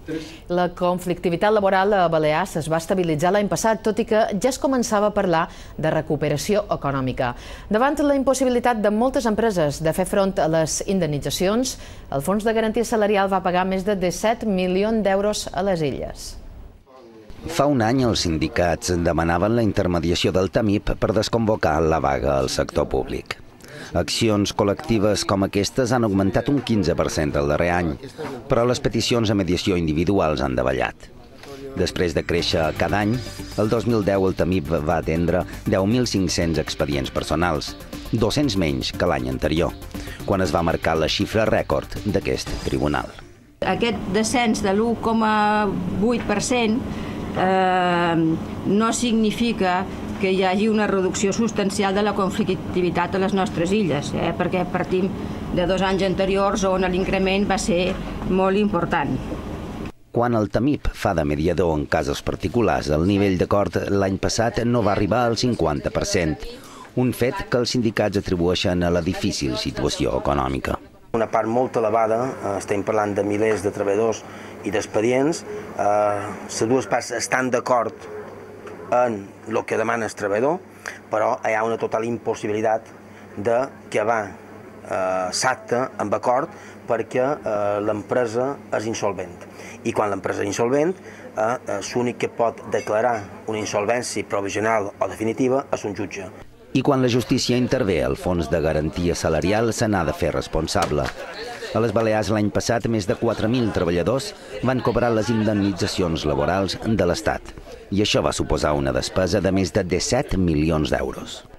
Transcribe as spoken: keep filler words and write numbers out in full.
La conflictivitat laboral a Balears es va estabilitzar l'any passat, tot i que ja es començava a parlar de recuperació econòmica. Davant la impossibilitat de moltes empreses de fer front a les indemnitzacions, el Fons de Garantia Salarial va pagar més de disset milions d'euros a les Illes. Fa un any els sindicats demanaven la intermediació del TAMIP per desconvocar la vaga al sector públic. Accions col·lectives com aquestes han augmentat un quinze per cent el darrer any, però les peticions a mediació individuals han davallat. Després de créixer cada any, el dos mil deu el TAMIP va atendre deu mil cinc-cents expedients personals, dos-cents menys que l'any anterior, quan es va marcar la xifra rècord d'aquest tribunal. Aquest descens de l'u coma vuit per cent eh, no significa que hi hagi una reducció substancial de la conflictivitat a les nostres illes, eh, perquè partim de dos anys anteriors on l'increment va ser molt important. Quan el TAMIP fa de mediador en casos particulars, el nivell d'acord l'any passat no va arribar al cinquanta per cent, un fet que els sindicats atribueixen a la difícil situació econòmica. Una part molt elevada, estem parlant de milers de treballadors i d'expedients, les dues parts estan d'acord en el que demana el treballador, però hi ha una total impossibilitat de que va eh, s'acte amb acord perquè eh, l'empresa és insolvent. I quan l'empresa és insolvent, eh, l'únic que pot declarar una insolvència provisional o definitiva és un jutge. I quan la justícia intervé, el Fons de Garantia Salarial se n'ha de fer responsable. A les Balears l'any passat, més de quatre mil treballadors van cobrar les indemnitzacions laborals de l'Estat. I això va suposar una despesa de més de disset milions d'euros.